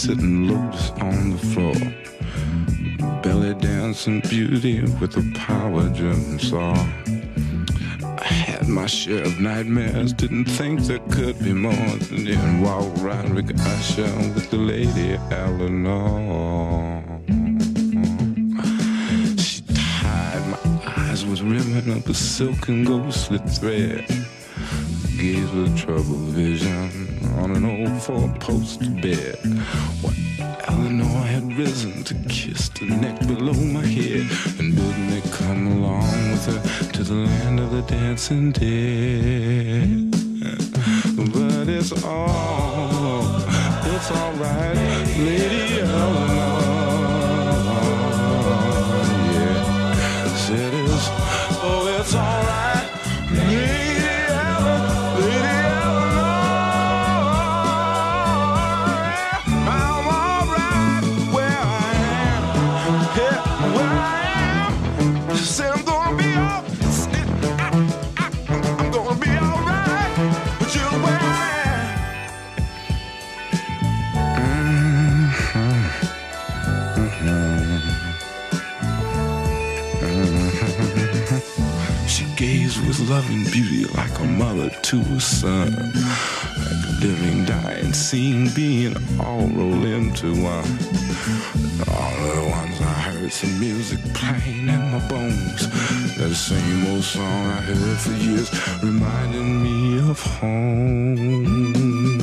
sitting loose on the floor, belly dancing beauty with a power gym saw. I had my share of nightmares, didn't think there could be more than in Wild Roderick Usher with the Lady Eleanor. She tied my eyes with ribbon of a silken ghostly thread, gaze with troubled vision on an old four-post bed. What Eleanor had risen to kiss the neck below my head and bid me come along with her to the land of the dancing dead. But it's alright, Lady Eleanor. Yeah, said it's, oh, it's alright, Lady Eleanor. With loving beauty like a mother to a son, like a living, dying, seeing being all rolled into one. All at once I heard some music playing in my bones. That same old song I heard for years reminded me of home.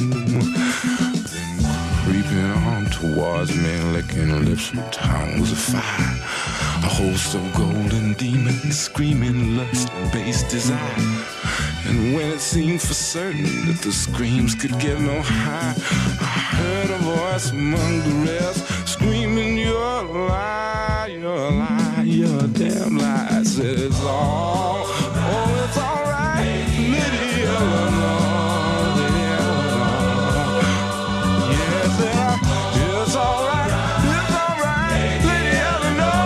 Then creeping on towards me, licking lips with tongues of fire, a host of golden demons screaming lust and base desire. And when it seemed for certain that the screams could get no higher, I heard a voice among the rest screaming, "You're a lie, you're a lie, you're a damn lie." I said, it's all, oh, it's all right, Lady Eleanor, Lady Eleanor. Yes, it's all right, it's all right, Lady Eleanor.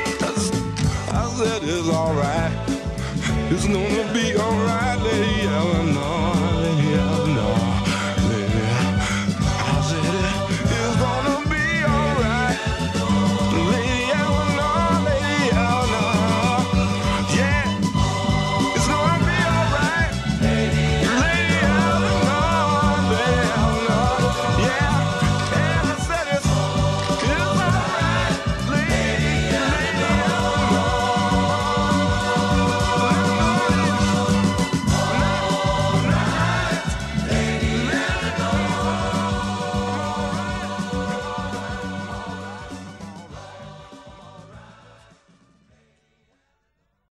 It's alright, it's gonna be alright, Lady Eleanor.